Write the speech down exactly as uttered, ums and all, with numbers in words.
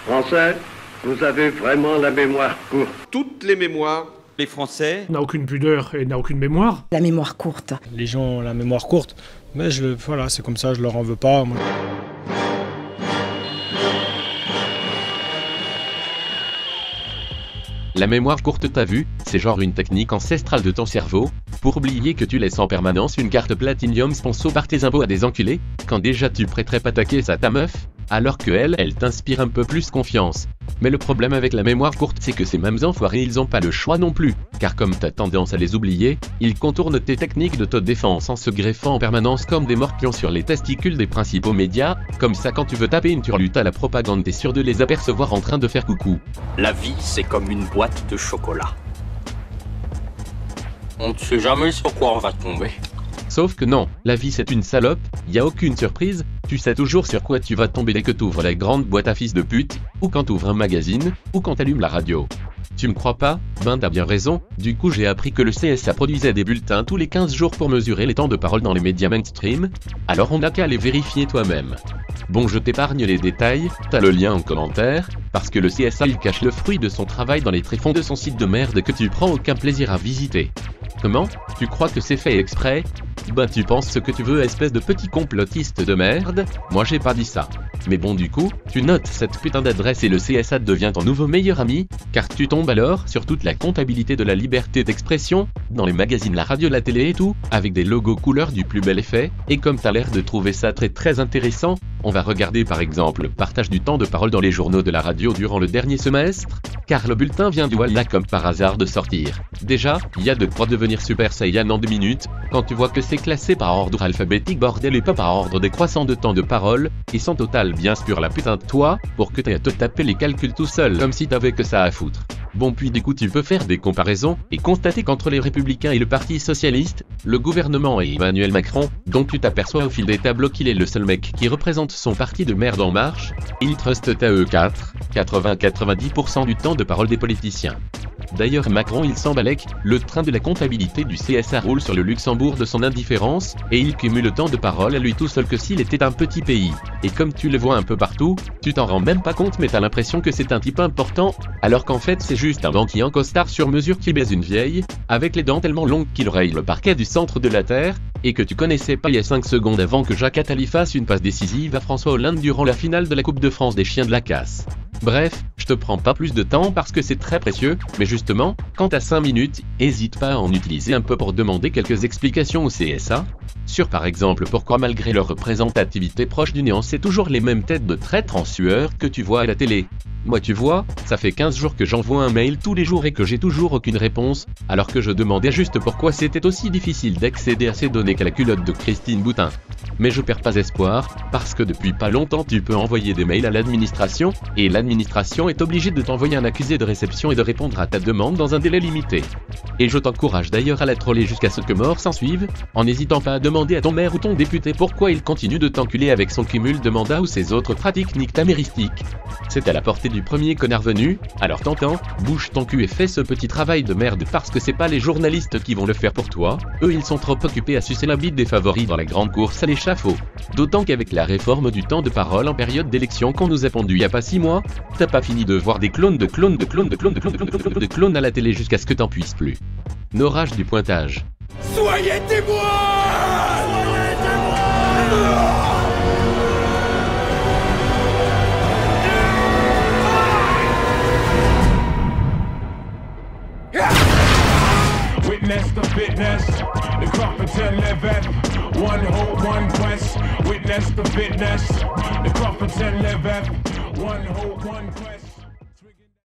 Français, vous avez vraiment la mémoire courte. Toutes les mémoires. Les Français n'a aucune pudeur et n'a aucune mémoire. La mémoire courte. Les gens ont la mémoire courte, mais je, voilà, c'est comme ça, je leur en veux pas. Moi. La mémoire courte, t'as vu, c'est genre une technique ancestrale de ton cerveau, pour oublier que tu laisses en permanence une carte Platinum sponsor par tes impôts à des enculés, quand déjà tu prêterais pas ta caisse à ta meuf, alors que elle, elle t'inspire un peu plus confiance. Mais le problème avec la mémoire courte, c'est que ces mêmes enfoirés, ils ont pas le choix non plus, car comme t'as tendance à les oublier, ils contournent tes techniques d'autodéfense en se greffant en permanence comme des morpions sur les testicules des principaux médias, comme ça quand tu veux taper une turlute à la propagande, t'es sûr de les apercevoir en train de faire coucou. La vie, c'est comme une boîte de chocolat. On ne sait jamais sur quoi on va tomber. Sauf que non, la vie c'est une salope, y a aucune surprise, tu sais toujours sur quoi tu vas tomber dès que t'ouvres la grande boîte à fils de pute, ou quand t'ouvres un magazine, ou quand t'allumes la radio. Tu me crois pas? Ben t'as bien raison, du coup j'ai appris que le C S A produisait des bulletins tous les quinze jours pour mesurer les temps de parole dans les médias mainstream, alors on n'a qu'à les vérifier toi-même. Bon, je t'épargne les détails, t'as le lien en commentaire, parce que le C S A il cache le fruit de son travail dans les tréfonds de son site de merde que tu prends aucun plaisir à visiter. Comment? Tu crois que c'est fait exprès? Bah tu penses ce que tu veux, espèce de petit complotiste de merde, moi j'ai pas dit ça. Mais bon, du coup, tu notes cette putain d'adresse et le C S A devient ton nouveau meilleur ami, car tu tombes alors sur toute la comptabilité de la liberté d'expression, dans les magazines, la radio, la télé et tout, avec des logos couleurs du plus bel effet, et comme t'as l'air de trouver ça très très intéressant, on va regarder par exemple le partage du temps de parole dans les journaux de la radio durant le dernier semestre, car le bulletin vient du voilà comme par hasard de sortir. Déjà, il y a de quoi devenir super saiyan en deux minutes, quand tu vois que c'est classé par ordre alphabétique bordel et pas par ordre décroissant de temps de parole, et sans total bien sûr la putain de toi, pour que t'aies à te taper les calculs tout seul comme si t'avais que ça à foutre. Bon, puis du coup tu peux faire des comparaisons, et constater qu'entre les Républicains et le Parti Socialiste, le gouvernement et Emmanuel Macron, dont tu t'aperçois au fil des tableaux qu'il est le seul mec qui représente son parti de merde en marche, ils trustent à eux quatre, quatre-vingts à quatre-vingt-dix pour cent du temps de parole des politiciens. D'ailleurs Macron il s'en balèque, le train de la comptabilité du C S A roule sur le Luxembourg de son indifférence, et il cumule le temps de parole à lui tout seul que s'il était un petit pays. Et comme tu le vois un peu partout, tu t'en rends même pas compte mais t'as l'impression que c'est un type important, alors qu'en fait c'est juste un banquier en costard sur mesure qui baise une vieille, avec les dents tellement longues qu'il raye le parquet du centre de la Terre, et que tu connaissais pas il y a cinq secondes avant que Jacques Attali fasse une passe décisive à François Hollande durant la finale de la Coupe de France des chiens de la casse. Bref, je te prends pas plus de temps parce que c'est très précieux, mais justement, quand t'as cinq minutes, hésite pas à en utiliser un peu pour demander quelques explications au C S A, sur par exemple pourquoi malgré leur représentativité proche du néant c'est toujours les mêmes têtes de traîtres en sueur que tu vois à la télé. Moi tu vois, ça fait quinze jours que j'envoie un mail tous les jours et que j'ai toujours aucune réponse, alors que je demandais juste pourquoi c'était aussi difficile d'accéder à ces données qu'à la culotte de Christine Boutin. Mais je perds pas espoir, parce que depuis pas longtemps tu peux envoyer des mails à l'administration, et l'administration est obligée de t'envoyer un accusé de réception et de répondre à ta demande dans un délai limité. Et je t'encourage d'ailleurs à la troller jusqu'à ce que mort s'en suive, en n'hésitant pas à demander à ton maire ou ton député pourquoi il continue de t'enculer avec son cumul de mandats ou ses autres pratiques nictaméristiques. C'est à la portée du premier connard venu, alors t'entends, bouge ton cul et fais ce petit travail de merde parce que c'est pas les journalistes qui vont le faire pour toi, eux ils sont trop occupés à sucer la bite des favoris dans la grande course à l'échafaud. D'autant qu'avec la réforme du temps de parole en période d'élection qu'on nous a pondu il y a pas six mois, t'as pas fini de voir des clones de clones de clones de clones de clones de clones de clones de clones à la télé jusqu'à ce que t'en puisses plus. Norage du pointage. Soyez témoins! Soyez témoins! Witness the fitness, the Cropperton living, one hope, one quest. Witness the fitness, the Cropperton living, one hope, one quest.